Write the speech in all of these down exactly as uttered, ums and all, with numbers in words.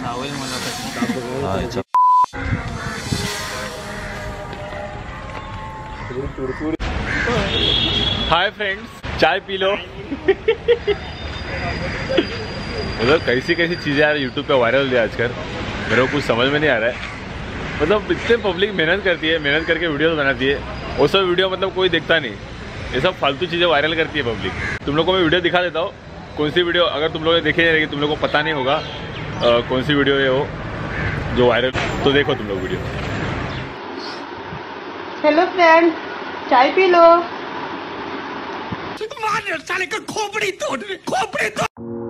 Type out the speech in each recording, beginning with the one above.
अच्छा hi friends, चाय पी लो। मतलब कैसी कैसी चीज़ें यार यूट्यूब पे वायरल है आजकल, मेरे को कुछ समझ में नहीं आ रहा है। मतलब इतने पब्लिक मेहनत करती है, मेहनत करके वीडियोस बनाती है, वो सब वीडियो मतलब कोई देखता नहीं, ये सब फालतू चीज़ें वायरल करती है पब्लिक। तुम लोग को मैं वीडियो दिखा देता हूँ, कौन सी वीडियो अगर तुम लोग ने देखी नहीं रहेगी, तुम लोग को पता नहीं होगा आ, कौन सी वीडियो है वो जो वायरल, तो देखो तुम लोग वीडियो। हेलो फ्रेंड, चाय पी लो। साले का खोपड़ी तोड़, खोपड़ी तोड़।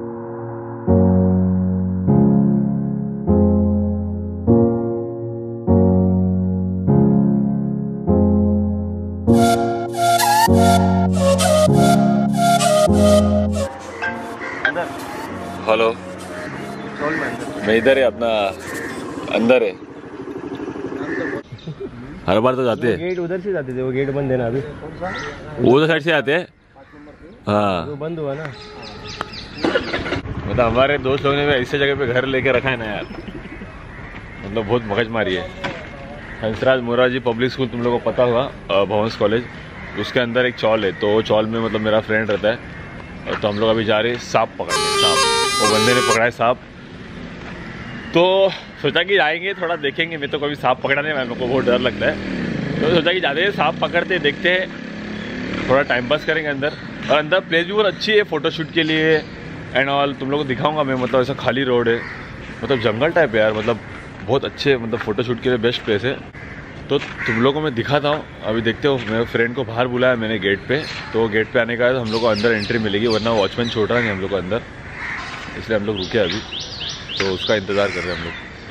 हेलो, मैं इधर है, अपना अंदर है। हर बार तो जाते हैं, गेट उधर से जाते थे, वो गेट बंद है ना अभी, उधर साइड से आते हैं। हाँ वो बंद हुआ ना। मतलब हमारे दोस्त लोगों ने भी ऐसे जगह पे घर लेके रखा है ना यार, मतलब बहुत मगज मारी है। हंसराज मोरारजी पब्लिक स्कूल तुम लोगों को पता होगा, भवंस कॉलेज, उसके अंदर एक चौल है, तो वो चौल में मतलब मेरा फ्रेंड रहता है, तो हम लोग अभी जा रहे हैं सांप पकड़ने। सांप, वो बंदे ने पकड़ा है सांप, तो सोचा कि जाएंगे थोड़ा देखेंगे। मैं तो कभी सांप पकड़ा नहीं, मेरे को बहुत डर लगता है, तो सोचा कि जाते हैं सांप पकड़ते देखते हैं, थोड़ा टाइम पास करेंगे अंदर। और अंदर प्लेस भी बहुत अच्छी है फोटोशूट के लिए एंड ऑल, तुम लोग को दिखाऊंगा मैं। मतलब ऐसा खाली रोड है, मतलब जंगल टाइप है यार, मतलब बहुत अच्छे, मतलब फोटोशूट के लिए बेस्ट प्लेस है। तो तुम लोगों को मैं दिखाता हूँ, अभी देखते हो। मेरे फ्रेंड को बाहर बुलाया मैंने गेट पे, तो गेट पे आने का है तो हम लोग को अंदर एंट्री मिलेगी, वरना वॉचमैन छोड़ रहा नहीं हम लोग को अंदर, इसलिए हम लोग रुके अभी, तो उसका इंतज़ार कर रहे हैं हम लोग।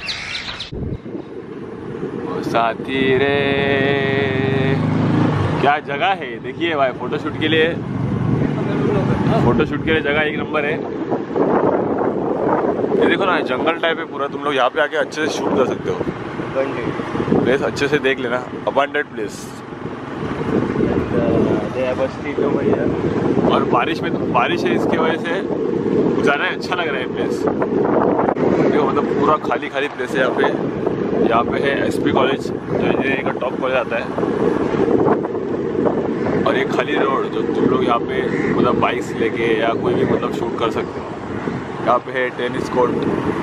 साथी रे, क्या जगह है देखिए भाई, फोटोशूट के लिए, फोटोशूट के लिए जगह एक नंबर है। ये देखो ना, जंगल टाइप है पूरा, तुम लोग यहाँ पे आके अच्छे से शूट कर सकते हो। प्लेस अच्छे से देख लेना, अबंडेंट प्लेस। और बारिश में, तो बारिश है इसकी वजह से जाना अच्छा लग रहा है प्लेस। देखो मतलब पूरा खाली खाली प्लेस है यहाँ पे। यहाँ पे है एसपी कॉलेज, जो इंजीनियरिंग का टॉप कॉलेज आता है, और एक खाली रोड जो तुम लोग यहाँ पे मतलब बाइक्स लेके या कोई भी मतलब शूट कर सकते हो। यहाँ पे है टेनिस कोर्ट,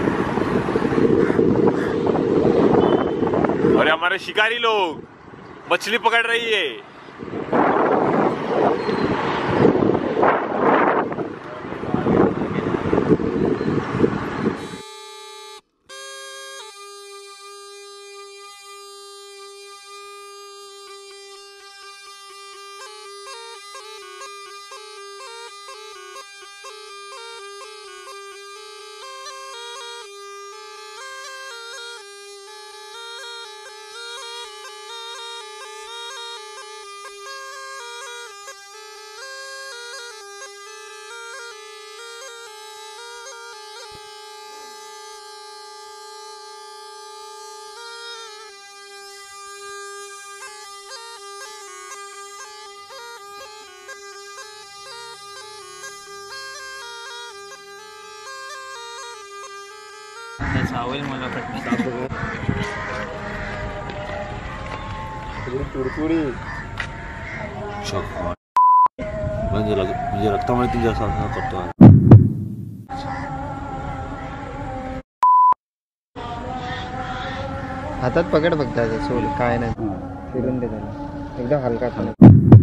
और हमारे शिकारी लोग मछली पकड़ रही है। सावल मला कुरकुरी म्हणजे म्हणजे रक्तामध्ये तुझ्या असं करतो आहे। हातात पकड फक्त, सोड काय नाही, फिरून दे त्याला एकदम हलका खाली,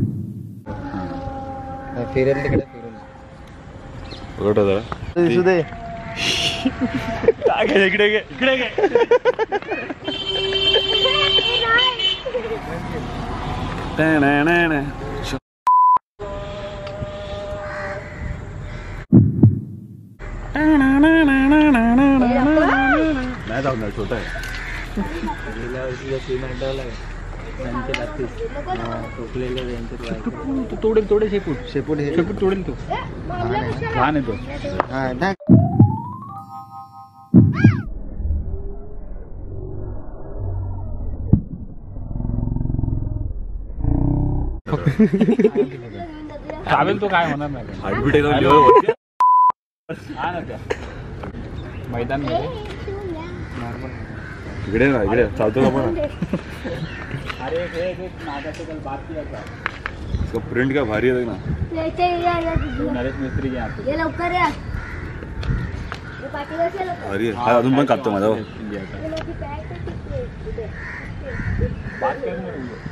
फिरेल तिकडे फिरून पकड जरा, दिसू दे। काय घे इकडे घे, इकडे घे। नाही जाऊ, छोटा आहे। गेल्या वर्षी तीन आठवलाय त्यांचे लागतील टोकलेले त्यांचे तोडेल, तोडे शेपूट शेपूट शेपूट तोडेल तो, लहान आहे तो। हा चालेल, तो काय होणार नाही, हार्टबीट एकदम लेवल होती मैदान मध्ये इकडे ना इकडे चालतो का पण अरे नागाचे कल बात किया था इसका प्रिंट क्या भारी है ना नरेश मिस्त्री के ये लवकर या भारी आहे हा अजून पण कापतो माझा बात करने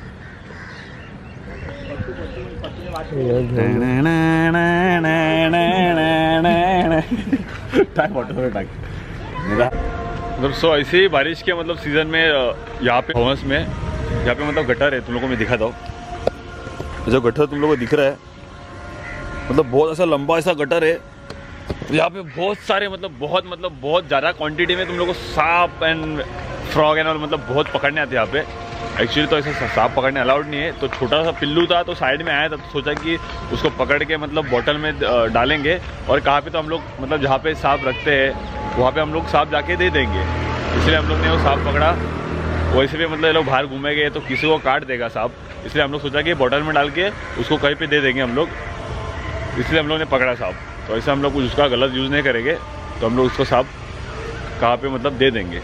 मतलब सो ऐसे ही बारिश के मतलब सीज़न में यहाँ पे भवंस में यहाँ पे मतलब गटर है, तुम लोगों को मैं दिखाता हूँ। जो गटर तुम लोगों को दिख रहा है मतलब बहुत ऐसा लंबा ऐसा गटर है। यहाँ पे बहुत सारे मतलब बहुत मतलब बहुत ज़्यादा क्वांटिटी में तुम लोगों को सांप एंड फ्रॉग एंड और मतलब बहुत पकड़ने आते हैं यहाँ पे। एक्चुअली तो ऐसा सांप पकड़ने अलाउड नहीं है, तो छोटा सा पिल्लू था तो साइड में आया था, तो सोचा कि उसको पकड़ के मतलब बॉटल में डालेंगे और कहाँ पे तो हम लोग मतलब जहाँ पे सांप रखते हैं वहाँ पे हम लोग सांप जाके दे देंगे। इसलिए हम लोग ने वो सांप पकड़ा। वैसे भी मतलब ये लोग बाहर घूमेंगे तो किसी को काट देगा सांप, इसलिए हम लोग सोचा कि बॉटल में डाल के उसको कहीं पे दे देंगे हम लोग, इसलिए हम लोग ने पकड़ा सांप। तो ऐसे हम लोग कुछ उसका गलत यूज़ नहीं करेंगे, तो हम लोग उसको सांप कहाँ पे मतलब दे देंगे।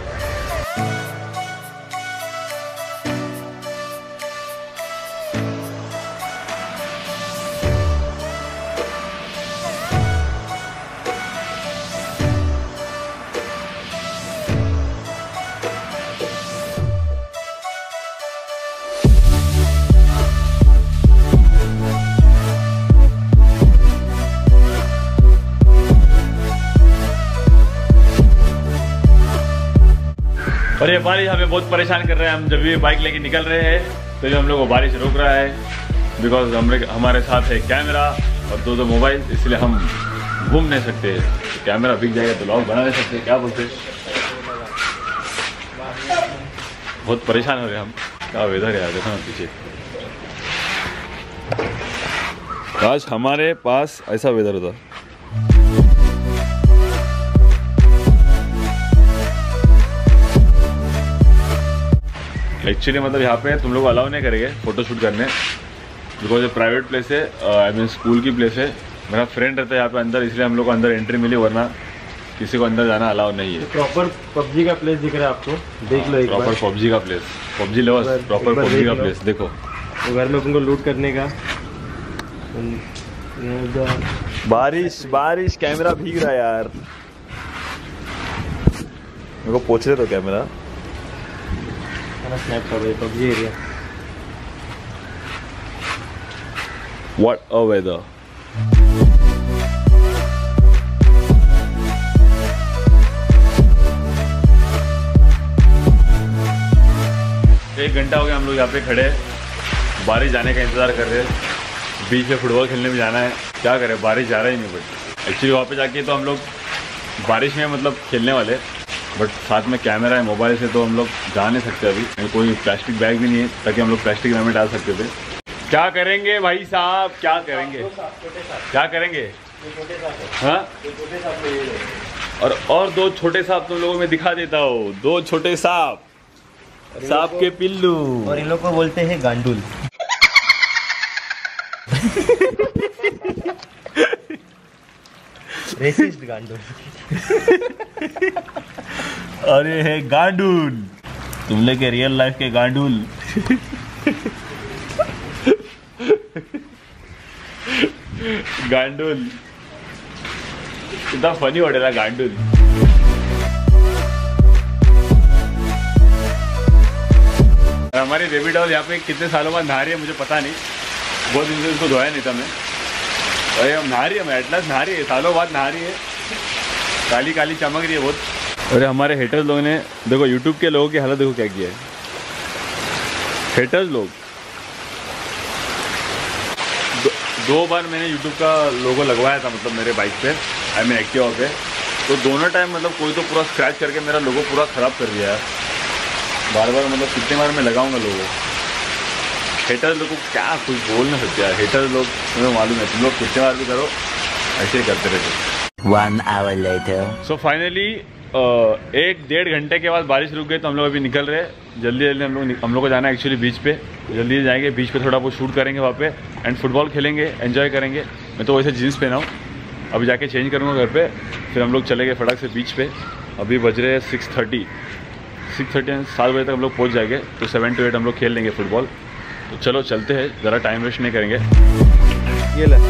और ये बारिश हमें बहुत परेशान कर रहे हैं। हम जब भी बाइक लेके निकल रहे हैं तो ये हम लोग को बारिश रोक रहा है, बिकॉज हम हमारे साथ है कैमरा और दो दो मोबाइल, इसलिए हम घूम नहीं सकते। तो कैमरा बिक जाएगा तो व्लॉग बना नहीं सकते, क्या बोलते। बहुत परेशान हो रहे हैं हम। क्या वेदर है देखो ना पीछे, आज हमारे पास ऐसा वेदर होता। एक्चुअली मतलब यहाँ पे तुम लोग अलाउ नहीं करेंगे फ़ोटो शूट करने, बिकॉज ये प्राइवेट प्लेस है, आई मीन स्कूल की प्लेस है। मेरा फ्रेंड रहता है यहाँ पे अंदर, इसलिए हम लोग को अंदर एंट्री मिली, वरना किसी को अंदर जाना अलाउ नहीं है। प्रॉपर पबजी का प्लेस दिख रहा है आपको, देख लो एक बार। प्रॉपर पबजी का place, PUBG level proper PUBG का प्लेस देखो। तो घर में अपन को लूट करने का। बारिश बारिश कैमरा भीग रहा है यार, मेरे को पोछ रहे तो कैमरा। स्नैप कर रहे PUBG area. What a weather! एक घंटा हो गया हम लोग यहाँ पे खड़े, बारिश जाने का इंतज़ार कर रहे हैं। बीच में फुटबॉल खेलने भी जाना है, क्या करें बारिश जा रहा ही नहीं। बट एक्चुअली वहाँ पे जाके तो हम लोग बारिश में मतलब खेलने वाले, बट साथ में कैमरा है मोबाइल से तो हम लोग जा नहीं सकते। अभी कोई प्लास्टिक बैग भी नहीं है ताकि हम लोग प्लास्टिक में डाल सकते थे। क्या करेंगे भाई साहब, क्या करेंगे, क्या करेंगे? हाँ, और और दो छोटे सांप तुम लोगों में दिखा देता हूँ, दो छोटे सांप, सांप के पिल्लू। और इन लोग को बोलते हैं गांडुल। रेसिस्ट गांडुल। अरे है गांडुल, तुम लोग के रियल लाइफ के गांडुल। गांडुल कितना फनी वाटेला गांडुल। हमारी बेबी डॉल यहाँ पे कितने सालों बाद नहा रही है मुझे पता नहीं, बहुत दिन से उसको धोया नहीं था मैं। अरे हम नहा रही है, मैं एटलास नहा रही है, सालों बाद नहा रही है, काली काली चमक रही है बहुत। अरे हमारे हेटर्स लोग ने देखो, यूट्यूब के लोगों की हालत देखो क्या किया है। हेटर्स लोग दो, दो बार मैंने यूट्यूब का लोगो लगवाया था, मतलब मेरे बाइक पे, आई मीन एक्टिवा पे, तो दोनों टाइम मतलब कोई तो पूरा स्क्रैच करके मेरा लोगो पूरा ख़राब कर दिया है। बार बार मतलब कितने बार मैं लगाऊंगा लोगो। हेटर्स लोग को क्या कुछ बोल नहीं सकते यार, हेटर्स लोग तुम्हें मालूम है, तुम लोग कितने बार भी करो ऐसे ही करते रहते। One hour later. So finally एक डेढ़ घंटे के बाद बारिश रुक गई, तो हम लोग अभी निकल रहे हैं जल्दी जल्दी। हम लोग हम लोग को जाना है एक्चुअली बीच पे, जल्दी जाएंगे बीच पे, थोड़ा बहुत शूट करेंगे वहाँ पे एंड फुटबॉल खेलेंगे, एंजॉय करेंगे। मैं तो वैसे जीन्स पहना हूँ, अभी जाके चेंज करूँगा घर पे, फिर हम लोग चले गए फटाक से बीच पे। अभी बज रहे हैं सिक्स थर्टी सिक्स थर्टी सात बजे तक हम लोग पहुँच जाएंगे, तो सेवन टू एट हम लोग खेल लेंगे फुटबॉल। तो चलो चलते हैं, ज़रा टाइम वेस्ट नहीं करेंगे। ये ले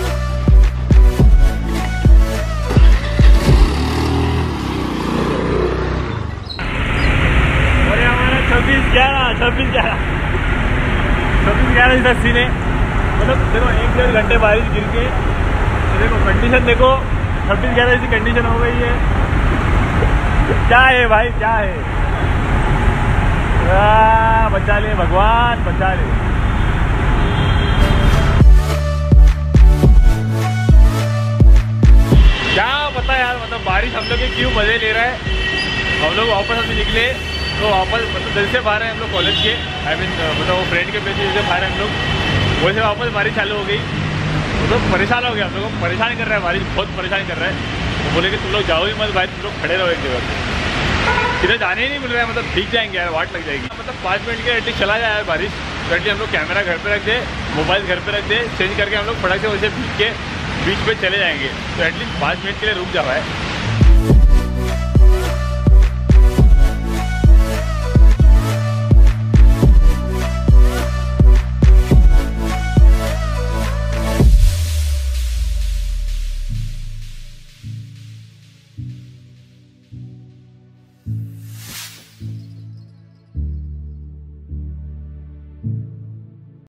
छब्बीस ग्यारह छब्बीस ग्यारह छब्बीस ग्यारह इधर सीन है। मतलब देखो एक डेढ़ घंटे बारिश गिर के, तो देखो कंडीशन देखो, छब्बीस ग्यारह ऐसी कंडीशन हो गई है। क्या है भाई, क्या है? आ, बचा ले भगवान, बचा ले। क्या पता यार, मतलब बारिश हम लोग के क्यों मजे ले रहा है। हम लोग वापस अभी निकले तो वापस मतलब जैसे बाहर हैं हम लोग कॉलेज के, आई मीन मतलब वो फ्रेंड के पेज से जैसे बाहर हैं हम लोग, वैसे वापस बारिश चालू हो गई। तो परेशान हो गया, हम लोग को परेशान कर रहा है बारिश, बहुत परेशान कर रहा है। वो बोले कि तुम लोग जाओ ही मत भाई, तुम लोग खड़े रहो एक जगह पे, किधर जाने ही नहीं मिल रहा है। मतलब भीग जाएंगे यार, वाट लग जाएगी। मतलब पाँच मिनट के एटलीस्ट चला जाए बारिश, तो एटलीस्ट हम लोग कैमरा घर पे रख दे, मोबाइल घर पे रख दे, चेंज करके हम लोग फटक से वैसे भीग के बीच पे चले जाएंगे। तो एटलीस्ट पाँच मिनट के लिए रुक जाओ है।